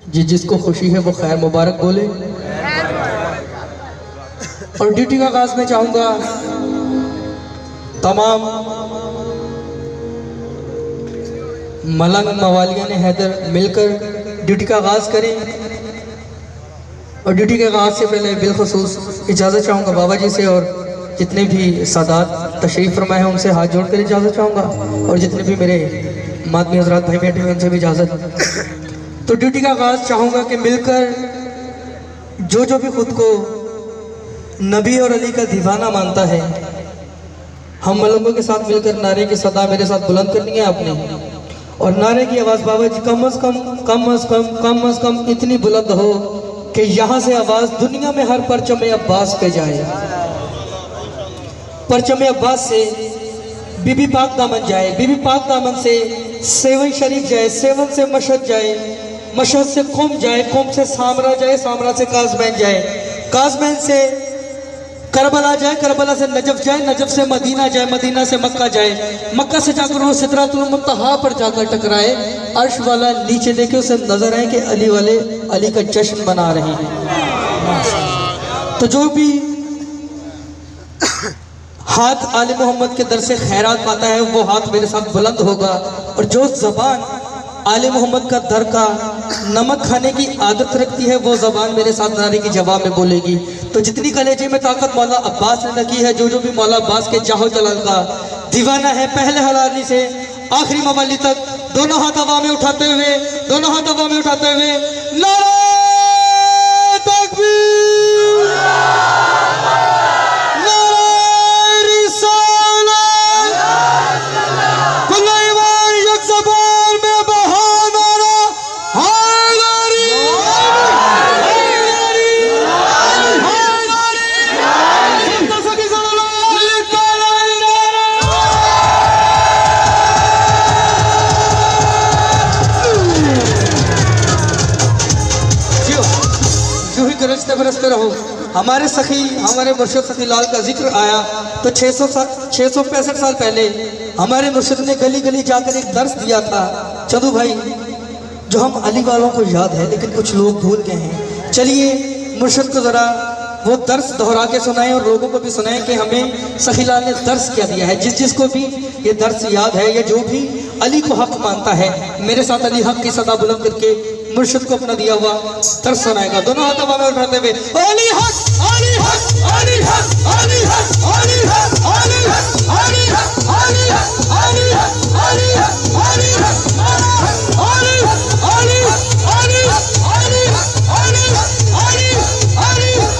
जी जिसको खुशी है वो खैर मुबारक बोले। और ड्यूटी का आगाज में चाहूँगा तमाम मलंग मवालिया ने हैदर मिलकर ड्यूटी का आगाज करें। और ड्यूटी के आगाज से पहले बिलखुसूस इजाज़त चाहूँगा बाबा जी से, और जितने भी सादात तशरीफ़ फरमाए हैं उनसे हाथ जोड़ कर इजाज़त चाहूँगा, और जितने भी मेरे मातमी हज़रात भाई बैठे हुए उनसे भी इजाज़त। तो ड्यूटी का आगाज़ चाहूँगा कि मिलकर जो भी खुद को नबी और अली का दीवाना मानता है, हम मलंगों के साथ मिलकर नारे की सदा मेरे साथ बुलंद करनी है आपने। और नारे की आवाज़ बाबा जी कम अज़ कम इतनी बुलंद हो कि यहाँ से आवाज़ दुनिया में हर परचम अब्बास पे जाए। परचम अब्बास से बीबी पाक दामन जाए, बीबी पाक दामन से सेवन शरीफ जाए, सेवन से मशहद जाए, मशहद से कुम जाए, कुम से सामरा जाए, सामरा से काज़मैन जाए, काज़मैन से करबला जाए, करबला से नजफ जाए, नजफ से मदीना जाए, मदीना से मक्का जाए, मक्का से जाकर वो सिदरतुल मुंतहा पर जाकर टकराए, अर्श वाला नीचे देखे उसे नजर आए कि अली वाले अली का जश्न मना रहे हैं। तो जो भी हाथ आले मोहम्मद के दर से खैरात पाता है वो हाथ मेरे साथ बुलंद होगा। और जो ज़बान आले मोहम्मद का दर का नमक खाने की आदत रखती है वो ज़बान मेरे साथ नारे की जवाब में बोलेगी। तो जितनी कलेजे में ताकत मौला अब्बास ने रखी है, जो भी मौला अब्बास के जाहो जलाल का दीवाना है, पहले हलाली से आखिरी मवाली तक दोनों हाथ हवा में उठाते हुए, दोनों हाथ हवा में उठाते हुए नारे तकबीर, बरसते रहो। हमारे सखी, हमारे मुर्शिद सखी लाल का जिक्र आया तो 665 साल पहले हमारे मुर्शिद ने गली गली जाकर एक दर्स दिया था। चंदू भाई, जो हम अली वालों को याद है लेकिन कुछ लोग भूल गए हैं, चलिए मुर्शिद को ज़रा वो दर्स दोहरा के सुनाएं और लोगों को भी सुनाएं कि हमें सखी लाल ने दर्स क्या दिया है। जिसको भी ये दर्स याद है या जो भी अली को हक मानता है, मेरे साथ अली हक की सदा बुलंद करके मुर्शिद को अपना दिया हुआ दर्स सुनाएगा। दोनों हाथ हवा में उठाते हुए अली हक, अली हक, अली हक, अली हक, अली हक, अली हक, अली हक, अली हक, अली हक, अली हक, अली हक, अली हक, अली हक, अली हक, अली हक, अली हक, अली हक, अली हक।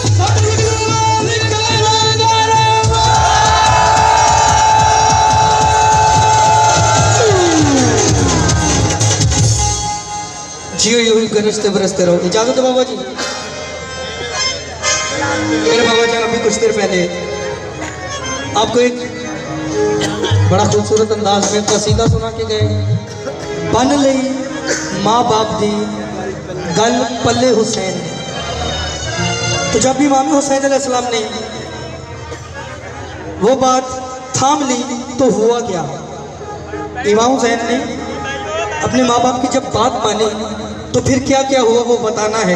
जियो यूं ही गरजते बरसते रहो। इजाजत है बाबा जी। मेरे बाबा जान अभी कुछ देर पहले आपको एक बड़ा खूबसूरत अंदाज में कसीदा सुना के गए। बन लई माँ बाप दी गल पल्ले हुसैन। तो जब इमाम हुसैन अलैहिस्सलाम ने वो बात थाम ली तो हुआ क्या? इमाम हुसैन ने अपने माँ बाप की जब बात मानी तो फिर क्या क्या हुआ वो बताना है।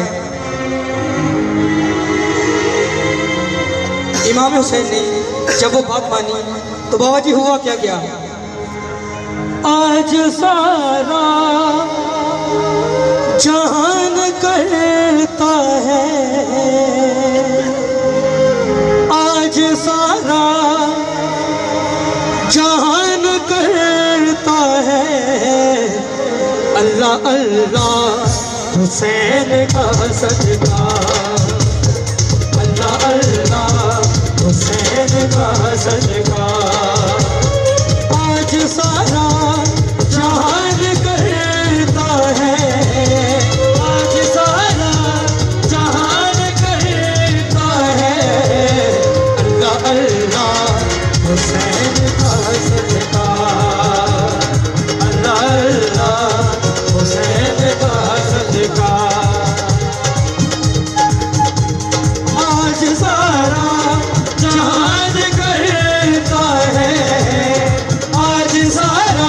इमाम हुसैन ने जब वो बात मानी तो बाबा जी हुआ क्या क्या? आज सारा जहान कहता है, आज सारा जहान कहता है, अल्लाह अल्लाह हुसैन का सदका, अल्लाह अल्लाह हुसैन का सदका। आज सारा जहान कहता है, आज सारा जहान कहता है, अल्लाह अल्लाह हुसैन का सदका, अल्लाह अल्लाह हुसैन का सदका। आज सारा जहान कहता है, आज सारा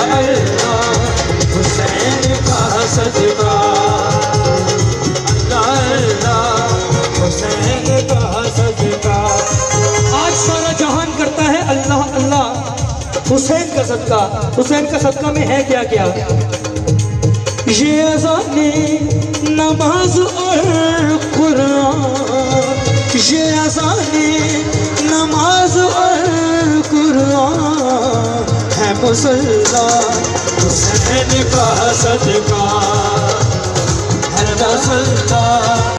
अल्लाह हुसैन का सदका, अल्लाह अल्लाह हुसैन का सदका। आज सारा जहान करता है अल्लाह अल्लाह हुसैन का सदका। हुसैन का सदका में है क्या क्या? ये अज़ाने नमाज और कुरान, ये अज़ाने नमाज और कुरान है मुसल्ला हुसैन का सदका,